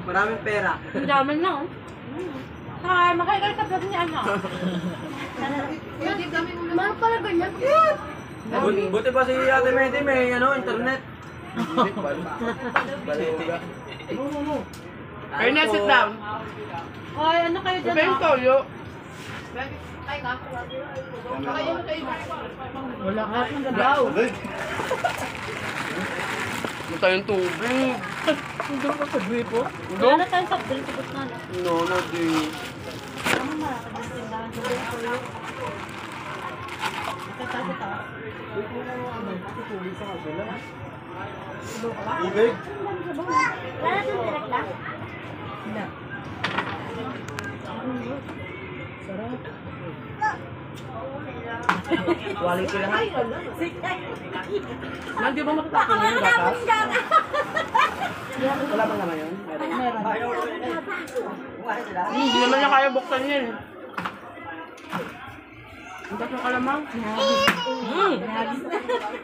Maraming pera. Ang dami na, oh. Hi, makikita sa vlog niya, ano? Mahal pala ganyan. Buti pa si Ate Medi may internet. Ernest, sit down. Hoy, ano kayo dyan? Ito yung toyo. Wala ka ng gabaw. Ito tayong tubig. Hindi ka sa gripo? Wala na tayong soft drink. Tapos na lang. No, no, di. Ano na? Tindahan ko yung toyo. Ito tayo. Tubig? Wala na tayong direct lang? Wala. Sarap. Quality lang. Hindi ba matatapin yung gatas? Wala bang naman yun? Meron. Hindi naman niya kaya buksan yun. Ang tatlong kalamang. Nagis na.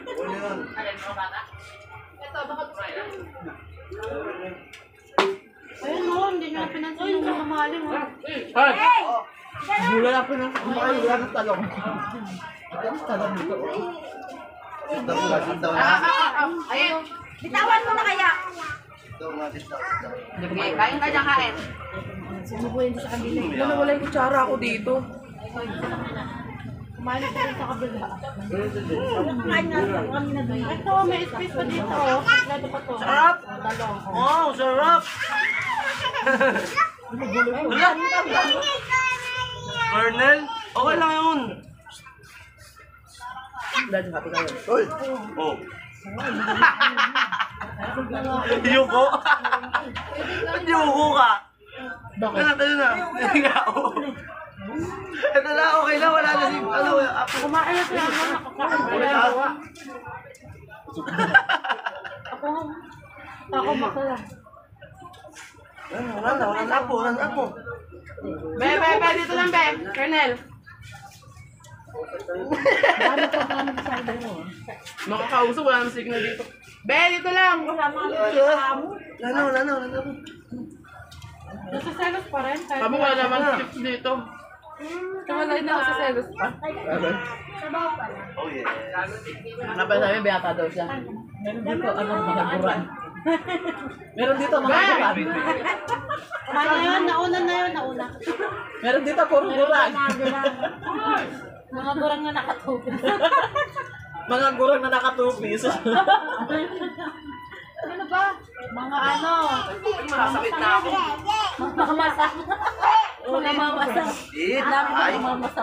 Ayun mo, hindi nyo pinansin yung mamahalin mo. Hey! Wala na po ng wala ng talong. Talong dito. Ayun. Bitawan mo na kaya. Okay, kain ka dyan, kain. Sumubuhin sa kabila. Wala wala yung kutsara ako dito. Kumain ka rin sa kabila. Kain na kami na doon. Ito, may space pa dito. Lado pa to. Sarap! Dalong. Wow, sarap! Colonel? Okay lang yun. Dahil happy ka yun. Uy! Oh. Yuko? Yuko ka? Bakit? Ito na. Ito na, okay lang. Wala na si, Kumain na siya. Nakakain ko yan. Ako masaya. Wala na po. Be, dito lang, Be. Colonel. Makakausap, wala nang signal dito. Be, dito lang. Wala na. Nasa-selos pa rin. Kami wala naman chips dito. Kamalay na nasa-selos pa. Oh yeah. Napasabi, beata daw siya. Meron dito, mga buran. Meron dito, mga buran. Ano yun? Nauna na yun, nauna. Meron dito, puro buran. Mga burang na nakatupis. Mga gurang na nakatupis. Ano ba? Mga ano? Masakit na ako. Mamasa. Mga mamasa. Ay. Mamasa.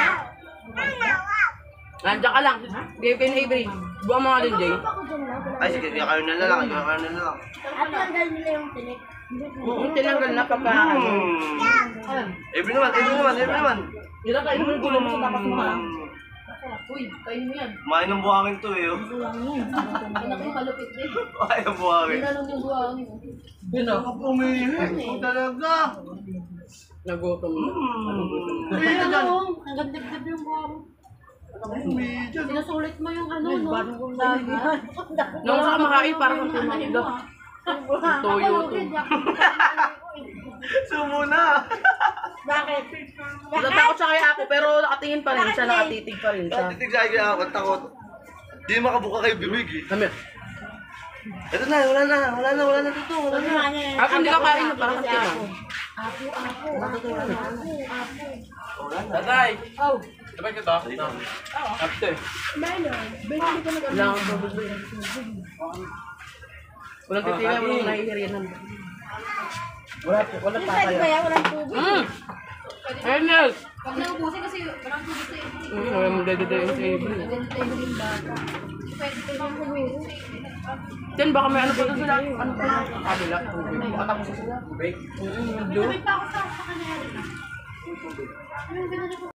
Nandiyan ka lang. Gavin Avery. Buwan mo nga din, Jay. Ay, sige, kayo na lang. At tanggal nila yung tinik. Tinanggal na pagka. Every naman. Ilan kayo yung gulo mo sa tapas mo lang? Uy, kain mo yan. Kumain ng buhangin to eh. Anak yung malupit din. Kumain ng buhangin. Tinanong yung buwangin. Yun ako pumihit. Talaga. Nagutom na. Ay, ano? Ang ganda-ganda yung buwangin. Sinusulit mo yung ano, no? Nung sa kamakain, parang kang pumahido. Toyo to. Sumo na. Bakit? Natatakot siya kaya ako, pero nakatingin pa rin siya, nakatitig pa rin siya. Titig sa akin ako, takot. Di makabuka kayo bibig eh. Kami. Ito na, wala na dito. Wala na. Ako hindi ka kain na parang katimang. Tatay. Oh. Sabay ka to? After. Wala akong tubig. Walang titingnan mo nung nahihiriyan. Wala pa Pwede kayo. kaya walang tubig? Ernest! Pag naubusin kasi walang tubig sa iyo. Wala mong dede yung table. Pwede bang kumiro? Then baka may ano pa doon sila. Ano pa? Kabila. Baka tapos na sila. May pa ako sa kanila.